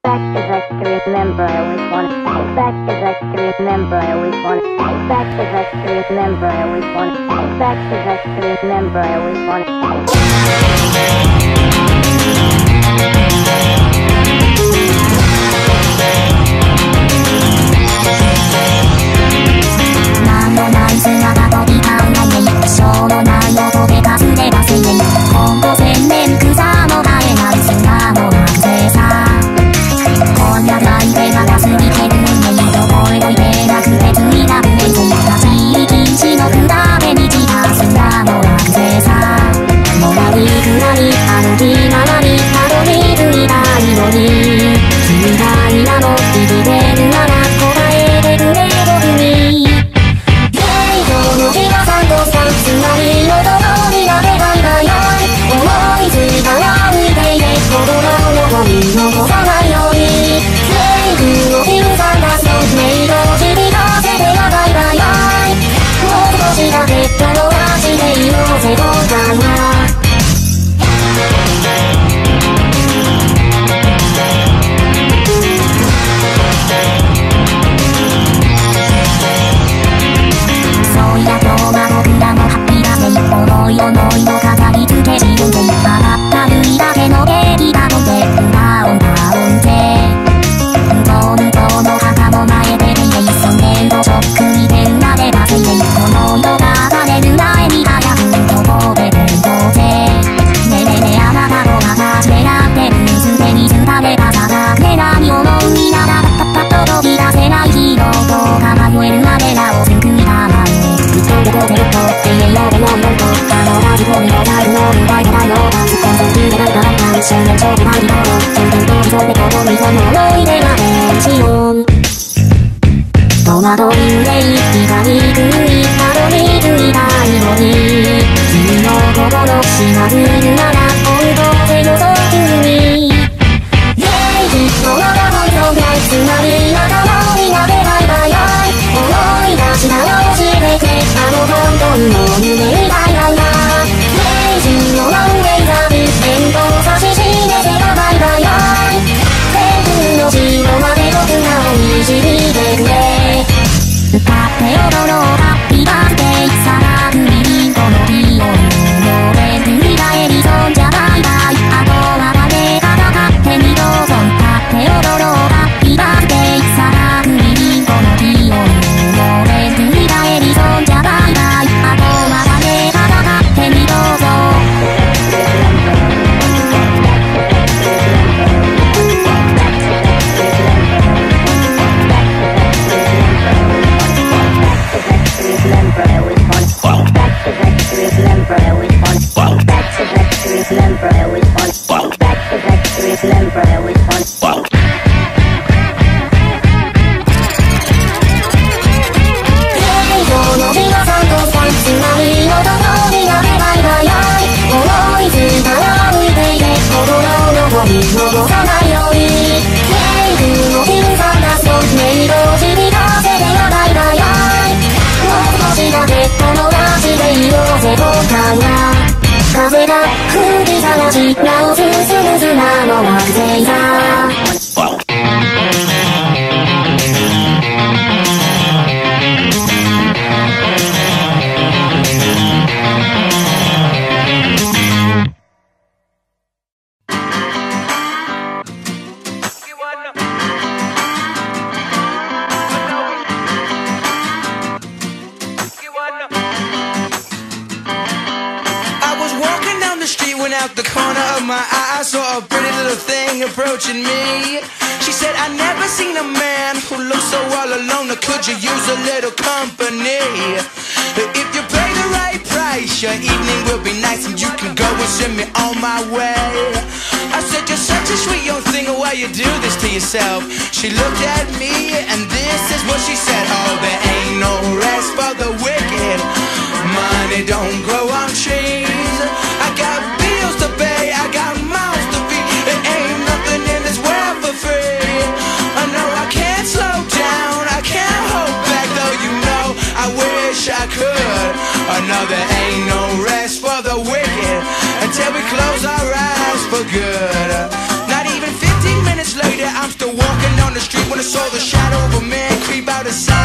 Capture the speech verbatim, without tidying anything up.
back cause I can remember I always wanted to go back cause I can remember I always wanted to go back cause I can remember I always wanted to go back cause I can remember I always wanted to goなんもない姿飛び交うないしょうもない音でかすればせんねん今後千年草も生えない砂もなくてさ今夜大手が過ぎてるねんどこへも行けなくてついた上に立ち禁止の札目に散らす砂もなくてさもらいくらい歩き回りたどり着いたいのに君が今も生きてるなら答えてくれ僕にこの日がさんとさんつまりのとこになればいない思いついたら浮いていて心のゴミ残さないようにメイクをフィルさん出すのメイドを尻かせてやばいバイバイもう少しだけどはしていようぜ今回はそういや今日は僕らのハッピーだぜ思い思いの語りつけ自分で笑ったるいだけの劇だとて裏を直って向こう向こうの墓も前でねそんでとちょっくりで裏で出せねこの色が晴れる前に早くとこで弁当でねえねえねえあなたの話でやってるすでに疲れたさだけ何思ういながらパッパッと飛び出せないヒーローとか迷えるあれらを救いたまえずっとどこでよっと永遠のでもよっとあのラジコにもタイムの奪いたいの突っ込んで決められたらい一瞬でちょっとないと点々と人でここにこの思い出が変しよう戸惑いで息がにくいたどり着いたいのに君の心しがるなら本当でよそくにイェイきっとまだ本当ないつまり頭になれないバイバイ思い出したら教えてくれあの本当の夢みたいなんだレイジのワンウェイザビ変更差し示せばバイバイバイ天空の城まで僕らを導いてくれ歌って踊ろうハッピーバースデーさらくりんこのビオンのレ振り返りそんじゃバイバイあとは誰かが勝手にどうぞ歌って踊ろうハッピーバースデーさらくりんこのビオンのレ振り返りそんじゃバイバイあとは誰かが勝手にどうぞRemember I always want to go back cause I can remember I always want to go back cause I can remember I always want to go back cause I can remember I always want to go Hey この日がさんとさんつまりのとこになればいない思いついたら浮いていて心のゴミ残さないようにメイクをフィルさん出すのメイドを尻かせてやばいバイバイ少しだけ友達でいようぜ今回は風が吹きさらし直すスムーズなのは星座 Out the corner of my eye I saw a pretty little thing approaching me. She said, I never seen a man who looks so all alone. Or could you use a little company? If you pay the right price, your evening will be nice, and you can go and send me on my way. I said, you're such a sweet young thing, why you do this to yourself? She looked at me and this is what she said. Oh, there ain't no rest for the wicked. Money don't grow on trees. I got bills to pay, I got mouths to feed. There ain't nothing in this world for free. I know I can't slow down, I can't hold back, though you know I wish I could. I know there ain't no rest for the wicked until we close our eyes for good. Not even fifteen minutes later I I'm still walking on the street when I saw the shadow of a man creep out of sight.